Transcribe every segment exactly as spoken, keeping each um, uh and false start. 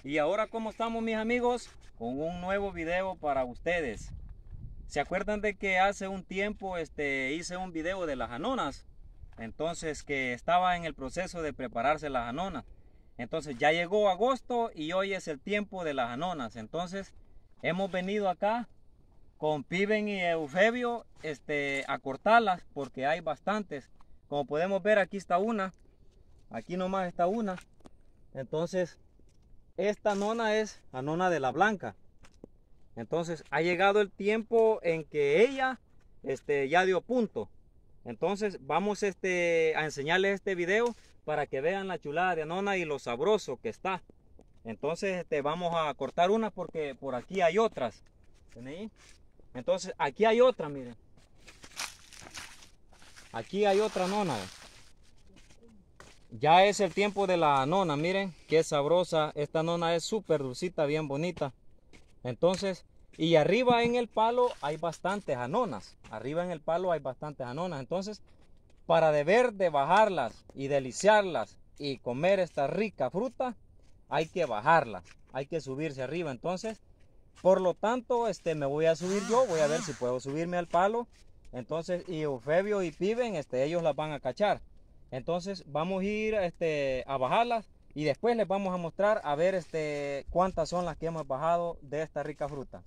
Y ahora, ¿cómo estamos, mis amigos? Con un nuevo video para ustedes. ¿Se acuerdan de que hace un tiempo este, hice un video de las anonas? Entonces, que estaba en el proceso de prepararse las anonas. Entonces, ya llegó agosto y hoy es el tiempo de las anonas. Entonces, hemos venido acá con Piven y Eufebio este, a cortarlas porque hay bastantes. Como podemos ver, aquí está una. Aquí nomás está una. Entonces, esta nona es la nona de la blanca. Entonces ha llegado el tiempo en que ella este, ya dio punto. Entonces vamos este, a enseñarles este video para que vean la chulada de nona y lo sabroso que está. Entonces este, vamos a cortar una porque por aquí hay otras. ¿Ven? Entonces aquí hay otra, miren. Aquí hay otra nona. Ya es el tiempo de la nona, miren qué sabrosa. Esta nona es súper dulcita, bien bonita. Entonces, y arriba en el palo hay bastantes anonas. Arriba en el palo hay bastantes anonas. Entonces, para deber de bajarlas y deliciarlas y comer esta rica fruta, hay que bajarlas. Hay que subirse arriba. Entonces, por lo tanto, este, me voy a subir yo. Voy a ver si puedo subirme al palo. Entonces, y Eufebio y Piven, este, ellos las van a cachar. Entonces vamos a ir este, a bajarlas y después les vamos a mostrar a ver este, cuántas son las que hemos bajado de esta rica fruta.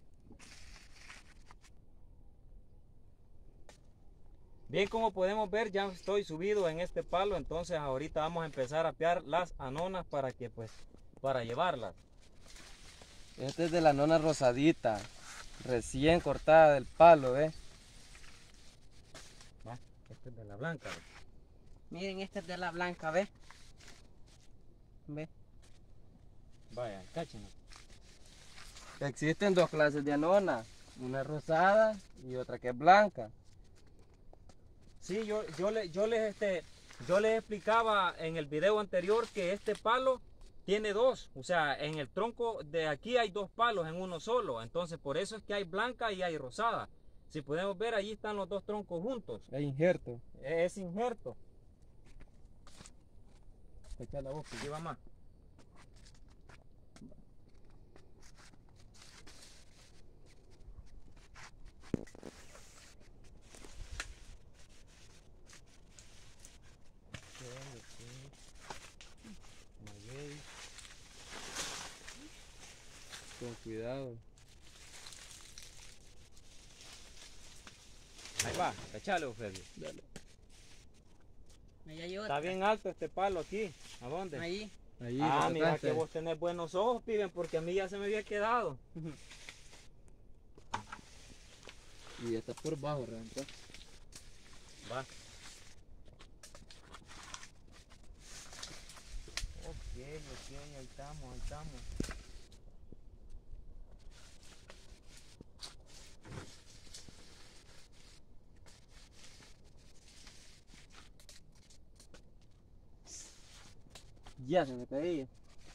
Bien, como podemos ver, ya estoy subido en este palo. Entonces ahorita vamos a empezar a pear las anonas para que pues para llevarlas. Esta es de la nona rosadita, recién cortada del palo, ¿eh? ¿Va? Esta es de la blanca. ¿Ve? Miren, esta es de la blanca, ¿ve? ¿Ve? Vaya, cáchenla. Existen dos clases de anona, una rosada y otra que es blanca. Sí, yo, yo, le, yo, les, este, yo les explicaba en el video anterior que este palo tiene dos. O sea, en el tronco de aquí hay dos palos en uno solo. Entonces, por eso es que hay blanca y hay rosada. Si podemos ver, ahí están los dos troncos juntos. Es injerto. Es injerto. Echa la boca, lleva más. Con cuidado. Ahí va, echale, Eufebio. Dale. Ahí hay otra. Está bien alto este palo aquí. ¿A dónde? Ahí. Ahí, Ah, mira bastante. que vos tenés buenos ojos, Piven, porque a mí ya se me había quedado. Y está por bajo, reventó. Va. Ok, ok, ahí estamos, ahí estamos. Ya se me caía.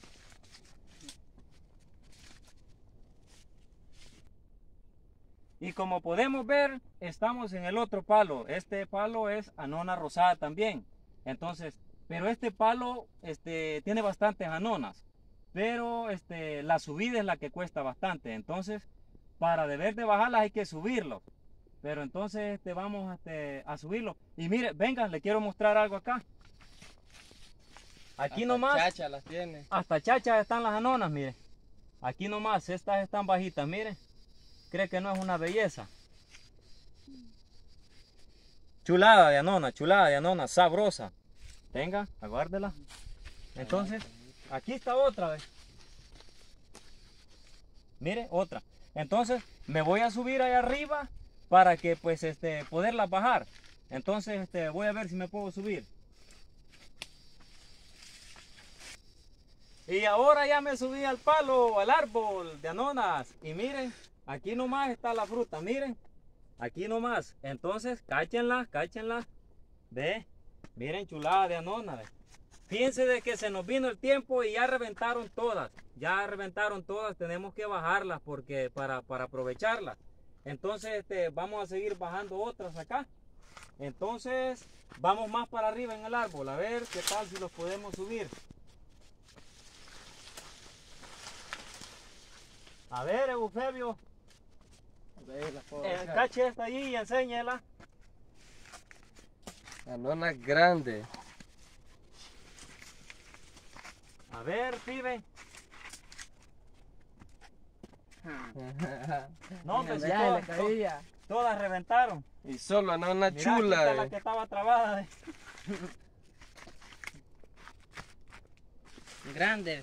Y como podemos ver, estamos en el otro palo. Este palo es anona rosada también. Entonces, pero este palo este, tiene bastantes anonas. Pero este, la subida es la que cuesta bastante. Entonces, para deber de bajarlas hay que subirlo. Pero entonces este, vamos este, a subirlo. Y mire, vengan, le quiero mostrar algo acá. Aquí Hasta nomás. chacha las tiene. Hasta chachas están las anonas, mire. Aquí nomás, estas están bajitas, mire. ¿Cree que no es una belleza? Chulada de anona, chulada de anona, sabrosa. Venga, aguárdela. Entonces, aquí está otra vez. Mire, otra. Entonces, me voy a subir ahí arriba para que pues este poderlas bajar. Entonces, este voy a ver si me puedo subir. Y ahora ya me subí al palo, al árbol de anonas. Y miren, aquí nomás está la fruta, miren. Aquí nomás. Entonces, cáchenla, cáchenla. Ve, miren, chulada de anonas. Fíjense de que se nos vino el tiempo y ya reventaron todas. Ya reventaron todas, tenemos que bajarlas porque para, para aprovecharlas. Entonces, este, vamos a seguir bajando otras acá. Entonces, vamos más para arriba en el árbol. A ver qué tal si los podemos subir. A ver, Eufebio, Ahí la puedo eh, sacar. cache esta allí y enséñela. Anona grande. A ver, pibe. No, pues si Ya, todas, la cabilla. todas reventaron. Y solo anona Mirá, aquí chula. está la eh. que estaba trabada. Grande.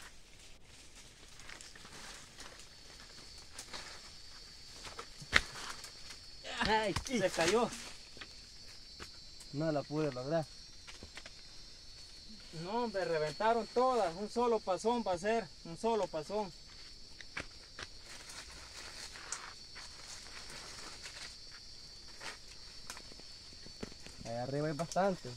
Ay, Se cayó. No la pude lograr. No, hombre, reventaron todas. Un solo pasón va a ser. Un solo pasón. Ahí arriba hay bastante.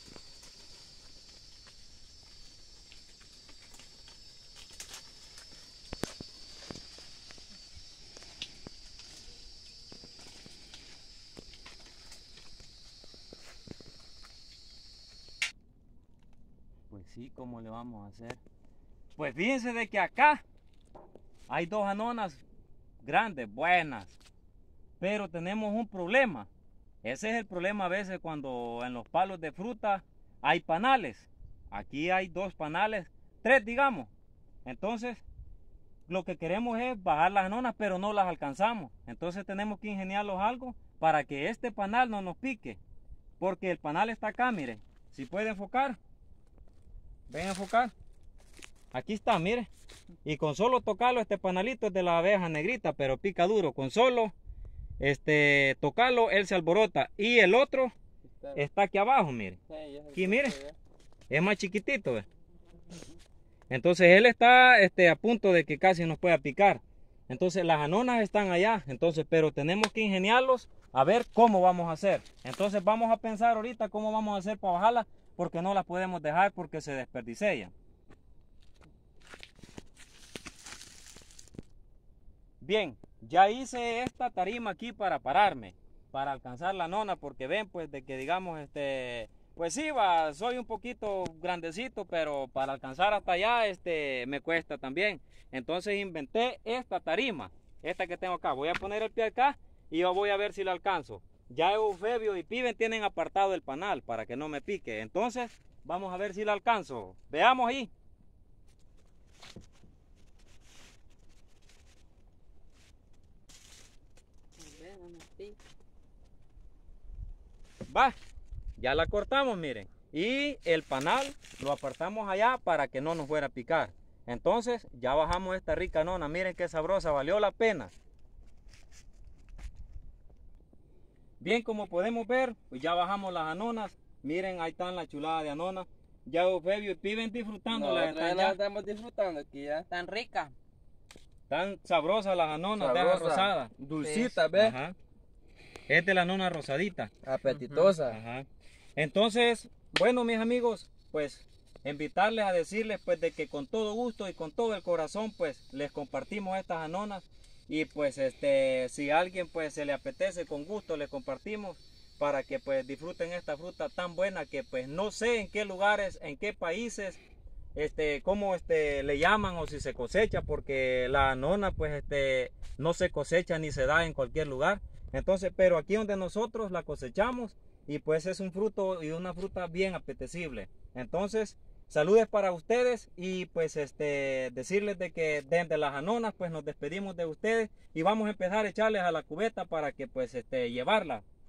Pues sí, ¿cómo le vamos a hacer? Pues fíjense de que acá hay dos anonas grandes, buenas. Pero tenemos un problema. Ese es el problema a veces cuando en los palos de fruta hay panales. Aquí hay dos panales, tres digamos. Entonces, lo que queremos es bajar las anonas, pero no las alcanzamos. Entonces tenemos que ingeniarlos algo para que este panal no nos pique. Porque el panal está acá, miren. Si puede enfocar. Ven a enfocar. Aquí está, mire. Y con solo tocarlo, este panalito es de la abeja negrita, pero pica duro. Con solo este, tocarlo, él se alborota. Y el otro está aquí abajo, mire. Aquí, mire. Es más chiquitito, ¿ve? Entonces él está este, a punto de que casi nos pueda picar. Entonces las anonas están allá. Entonces, pero tenemos que ingeniarlos a ver cómo vamos a hacer. Entonces vamos a pensar ahorita cómo vamos a hacer para bajarlas, porque no las podemos dejar porque se desperdician. Bien, ya hice esta tarima aquí para pararme, para alcanzar la nona, porque ven pues de que digamos este, pues sí va, soy un poquito grandecito, pero para alcanzar hasta allá este me cuesta también. Entonces inventé esta tarima, esta que tengo acá. Voy a poner el pie acá y yo voy a ver si la alcanzo. Ya Eufebio y Piben tienen apartado el panal para que no me pique. Entonces vamos a ver si la alcanzo. Veamos ahí. Va, ya la cortamos, miren. Y el panal lo apartamos allá para que no nos fuera a picar. Entonces ya bajamos esta rica nona. Miren qué sabrosa, valió la pena. Bien, como podemos ver, pues ya bajamos las anonas. Miren, ahí están la chulada de anonas. Ya Eufebio y Piben disfrutándolas. Nosotros ya las estamos disfrutando aquí ya. tan rica. Están sabrosas las anonas de aja Sabrosa, rosada. Dulcita, ¿ves? Ajá. Es de la nona rosadita. Apetitosa. Ajá. Entonces, bueno, mis amigos, pues invitarles a decirles pues de que con todo gusto y con todo el corazón pues les compartimos estas anonas. Y pues este, si a alguien pues se le apetece, con gusto les compartimos para que pues disfruten esta fruta tan buena que pues no sé en qué lugares, en qué países, este, cómo este, le llaman o si se cosecha, porque la anona pues este, no se cosecha ni se da en cualquier lugar. Entonces, pero aquí donde nosotros la cosechamos y pues es un fruto y una fruta bien apetecible. Entonces, saludes para ustedes y pues este decirles de que desde las anonas pues nos despedimos de ustedes y vamos a empezar a echarles a la cubeta para que pues este llevarla.